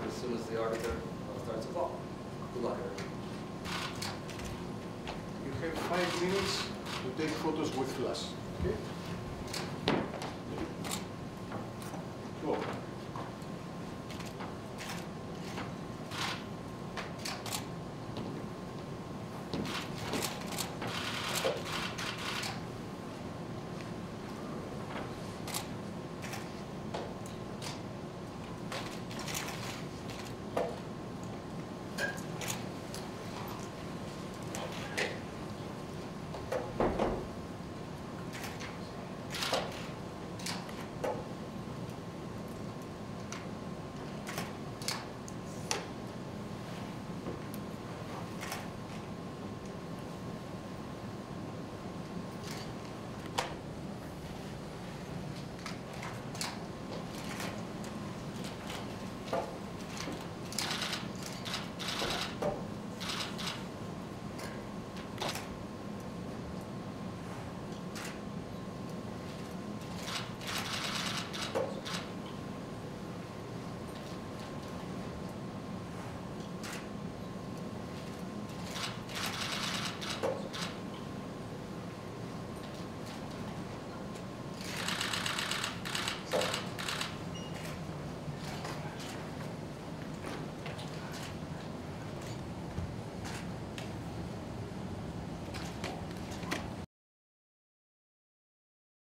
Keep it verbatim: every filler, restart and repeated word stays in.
as soon as the arbiter starts the clock. Good luck, everyone. You have five minutes to take photos with flash. Okay?